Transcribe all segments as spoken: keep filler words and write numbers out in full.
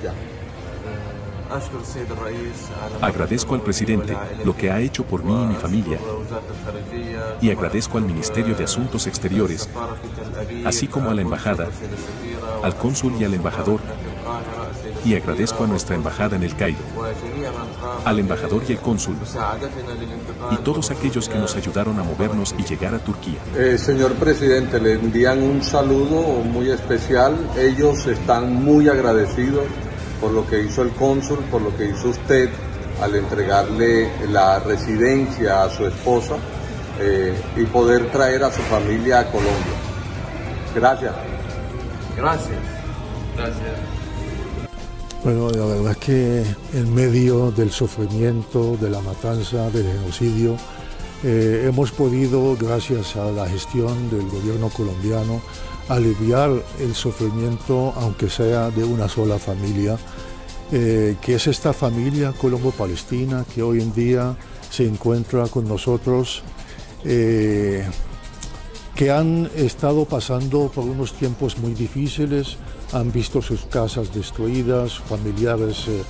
Ya. Agradezco al presidente lo que ha hecho por mí y mi familia, y agradezco al Ministerio de Asuntos Exteriores, así como a la embajada, al cónsul y al embajador, y agradezco a nuestra embajada en el Cairo, al embajador y el cónsul, y todos aquellos que nos ayudaron a movernos y llegar a Turquía. Eh, señor presidente, le envían un saludo muy especial. Ellos están muy agradecidos por lo que hizo el cónsul, por lo que hizo usted al entregarle la residencia a su esposa eh, y poder traer a su familia a Colombia. Gracias. Gracias. Gracias. Bueno, la verdad es que en medio del sufrimiento, de la matanza, del genocidio, eh, hemos podido, gracias a la gestión del gobierno colombiano, aliviar el sufrimiento, aunque sea de una sola familia, eh, que es esta familia colombo-palestina que hoy en día se encuentra con nosotros, eh, que han estado pasando por unos tiempos muy difíciles, han visto sus casas destruidas, familiares eh,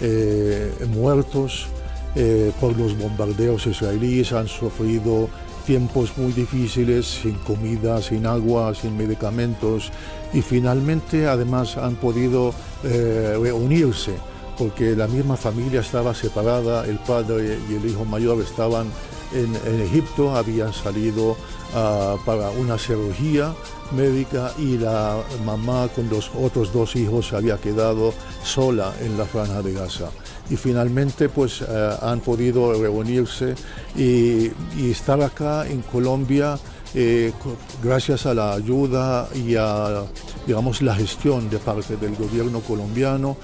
eh, muertos eh, por los bombardeos israelíes, han sufrido tiempos muy difíciles, sin comida, sin agua, sin medicamentos, y finalmente además han podido eh, reunirse, porque la misma familia estaba separada, el padre y el hijo mayor estaban en, en Egipto, habían salido uh, para una cirugía médica, y la mamá con los otros dos hijos había quedado sola en la franja de Gaza. Y finalmente pues eh, han podido reunirse y, y estar acá en Colombia eh, gracias a la ayuda y a, digamos, la gestión de parte del gobierno colombiano,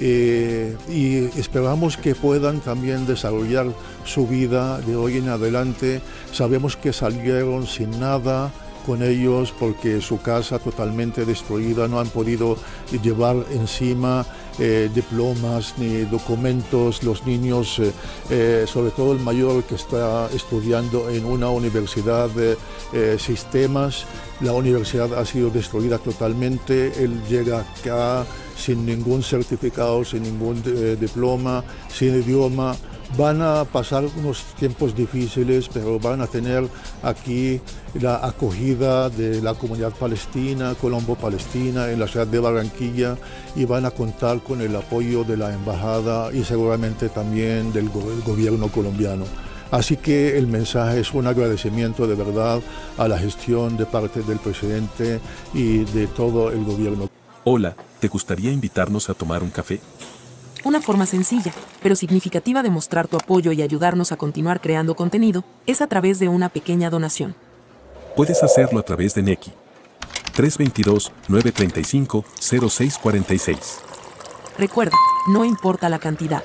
eh, y esperamos que puedan también desarrollar su vida de hoy en adelante. Sabemos que salieron sin nada con ellos porque su casa totalmente destruida, no han podido llevar encima eh, diplomas ni documentos. Los niños, eh, eh, sobre todo el mayor que está estudiando en una universidad de eh, sistemas, la universidad ha sido destruida totalmente. Él llega acá sin ningún certificado, sin ningún eh, diploma, sin idioma. Van a pasar unos tiempos difíciles, pero van a tener aquí la acogida de la comunidad palestina, colombo-palestina, en la ciudad de Barranquilla, y van a contar con el apoyo de la embajada y seguramente también del go- gobierno colombiano. Así que el mensaje es un agradecimiento de verdad a la gestión de parte del presidente y de todo el gobierno. Hola, ¿te gustaría invitarnos a tomar un café? Una forma sencilla, pero significativa de mostrar tu apoyo y ayudarnos a continuar creando contenido, es a través de una pequeña donación. Puedes hacerlo a través de Nequi. tres dos dos, nueve tres cinco, cero seis cuatro seis. Recuerda, no importa la cantidad.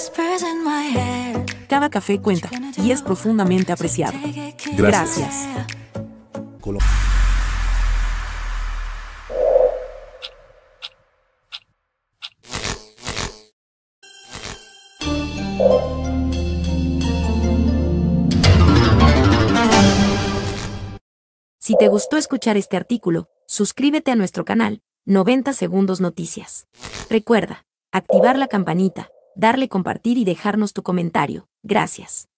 Cada café cuenta, y es profundamente apreciado. Gracias. Gracias. Si te gustó escuchar este artículo, suscríbete a nuestro canal, noventa Segundos Noticias. Recuerda, activar la campanita, darle compartir y dejarnos tu comentario. Gracias.